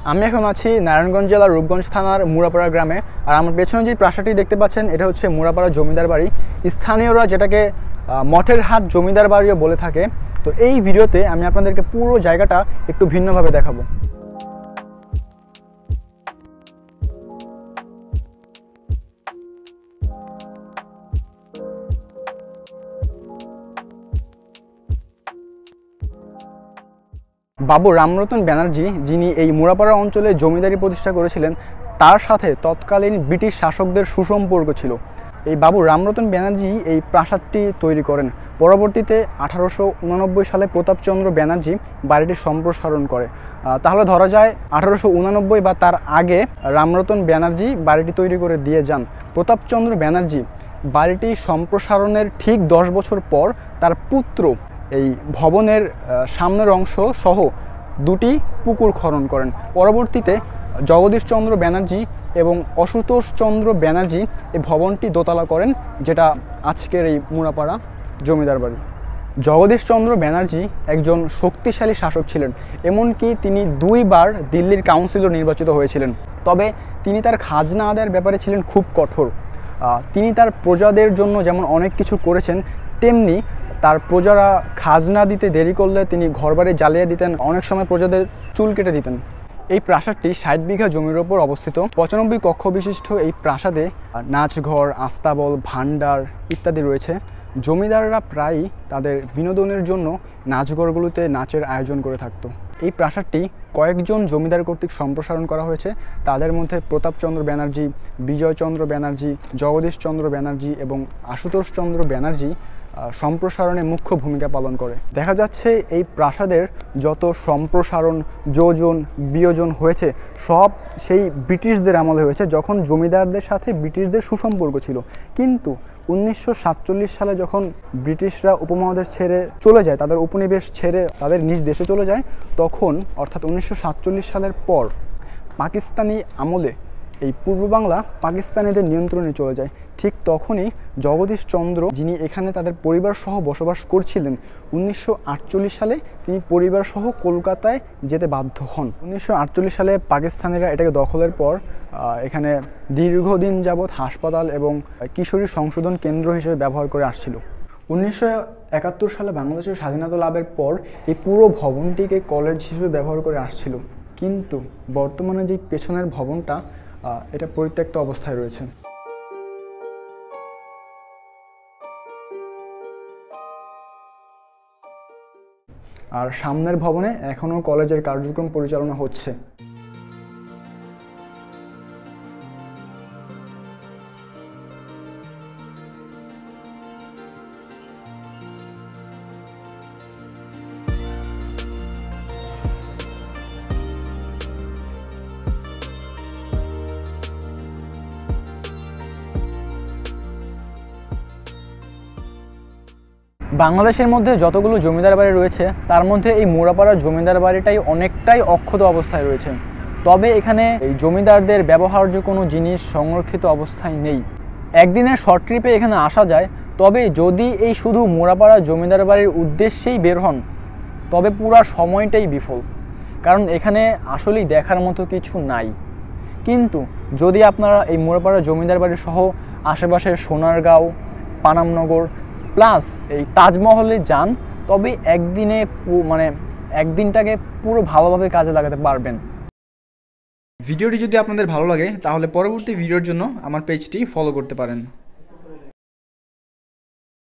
আমি এখন আছি নারায়ণগঞ্জ জেলার রূপগঞ্জ থানার মুরাপাড়া গ্রামে। আর আমার পেছনে যে প্রাসাদটি দেখতে পাচ্ছেন এটা হচ্ছে মুরাপাড়া জমিদার বাড়ি। স্থানীয়রা যেটাকে মঠের হাট জমিদার বাড়িও বলে থাকে। তো এই ভিডিওতে আমি আপনাদেরকে পুরো জায়গাটা একটু ভিন্নভাবে দেখাবো। বাবু রামরতন ব্যানার্জি, যিনি এই মুরাপাড়া অঞ্চলে জমিদারি প্রতিষ্ঠা করেছিলেন, তার সাথে তৎকালীন ব্রিটিশ শাসকদের সুসম্পর্ক ছিল। এই বাবু রামরতন ব্যানার্জি এই প্রাসাদটি তৈরি করেন। পরবর্তীতে 1889 সালে প্রতাপচন্দ্র ব্যানার্জি বাড়িটি সম্প্রসারণ করে। তাহলে ধরা যায় 1889 বা তার আগে রামরতন ব্যানার্জি বাড়িটি তৈরি করে দিয়ে যান। প্রতাপচন্দ্র ব্যানার্জি বাড়িটি সম্প্রসারণের ঠিক 10 বছর পর তার পুত্র এই ভবনের সামনের অংশ সহ দুটি পুকুর খনন করেন। পরবর্তীতে জগদীশচন্দ্র ব্যানার্জি এবং অশুতোষচন্দ্র ব্যানার্জি এই ভবনটি দোতলা করেন, যেটা আজকের এই মুরাপাড়া জমিদার বাড়ি। জগদীশচন্দ্র ব্যানার্জি একজন শক্তিশালী শাসক ছিলেন, এমনকি তিনি 2 বার দিল্লির কাউন্সিলর নির্বাচিত হয়েছিলেন। তবে তিনি তার খাজনা আদায়ের ব্যাপারে ছিলেন খুব কঠোর। তিনি তার প্রজাদের জন্য যেমন অনেক কিছু করেছেন, তেমনি তার প্রজারা খাজনা দিতে দেরি করলে তিনি ঘরবাড়ি জ্বালিয়ে দিতেন, অনেক সময় প্রজাদের চুল কেটে দিতেন। এই প্রাসাদটি 60 বিঘা জমির ওপর অবস্থিত। 95 কক্ষ বিশিষ্ট এই প্রাসাদে নাচঘর, আস্তাবল, ভান্ডার ইত্যাদি রয়েছে। জমিদাররা প্রায়ই তাদের বিনোদনের জন্য নাচঘরগুলোতে নাচের আয়োজন করে থাকতো। এই প্রাসাদটি কয়েকজন জমিদার কর্তৃক সম্প্রসারণ করা হয়েছে। তাদের মধ্যে প্রতাপচন্দ্র ব্যানার্জি, বিজয়চন্দ্র ব্যানার্জি, জগদীশচন্দ্র ব্যানার্জি এবং আশুতোষচন্দ্র ব্যানার্জি সম্প্রসারণে মুখ্য ভূমিকা পালন করে। দেখা যাচ্ছে এই প্রাসাদের যত সম্প্রসারণ, যোজন, বিয়োজন হয়েছে সব সেই ব্রিটিশদের আমলে হয়েছে, যখন জমিদারদের সাথে ব্রিটিশদের সুসম্পর্ক ছিল। কিন্তু 1947 সালে যখন ব্রিটিশরা উপমহাদেশ ছেড়ে চলে যায়, তাদের উপনিবেশ ছেড়ে তাদের নিজ দেশে চলে যায়, তখন অর্থাৎ 1947 সালের পর পাকিস্তানি আমলে এই পূর্ব বাংলা পাকিস্তানিদের নিয়ন্ত্রণে চলে যায়। ঠিক তখনই জগদীশচন্দ্র, যিনি এখানে তাদের পরিবার সহ বসবাস করছিলেন, 1948 সালে তিনি পরিবার সহ কলকাতায় যেতে বাধ্য হন। 1948 সালে পাকিস্তানিরা এটাকে দখলের পর এখানে দীর্ঘদিন যাবৎ হাসপাতাল এবং কিশোরী সংশোধন কেন্দ্র হিসেবে ব্যবহার করে আসছিল। 1971 সালে বাংলাদেশের স্বাধীনতা লাভের পর এই পুরো ভবনটিকে কলেজ হিসেবে ব্যবহার করে আসছিল। কিন্তু বর্তমানে যে পেছনের ভবনটা, এটা পরিত্যক্ত অবস্থায় রয়েছে। আর সামনের ভবনে এখনও কলেজের কার্যক্রম পরিচালনা হচ্ছে। বাংলাদেশের মধ্যে যতগুলো জমিদার বাড়ি রয়েছে তার মধ্যে এই মুরাপাড়া জমিদার বাড়িটাই অনেকটাই অক্ষত অবস্থায় রয়েছে। তবে এখানে এই জমিদারদের ব্যবহার্য কোনো জিনিস সংরক্ষিত অবস্থায় নেই। একদিনের শর্ট ট্রিপে এখানে আসা যায়, তবে যদি এই শুধু মুরাপাড়া জমিদার বাড়ির উদ্দেশ্যেই বের হন তবে পুরো সময়টাই বিফল, কারণ এখানে আসলেই দেখার মতো কিছু নাই। কিন্তু যদি আপনারা এই মুরাপাড়া জমিদার বাড়ি সহ আশেপাশের সোনারগাঁও, পানামনগর প্লাস এই তাজমহলে যান, তবে একদিনটাকে পুরো ভালোভাবে কাজে লাগাতে পারবেন। ভিডিওটি যদি আপনাদের ভালো লাগে তাহলে পরবর্তী ভিডিওর জন্য আমার পেজটি ফলো করতে পারেন।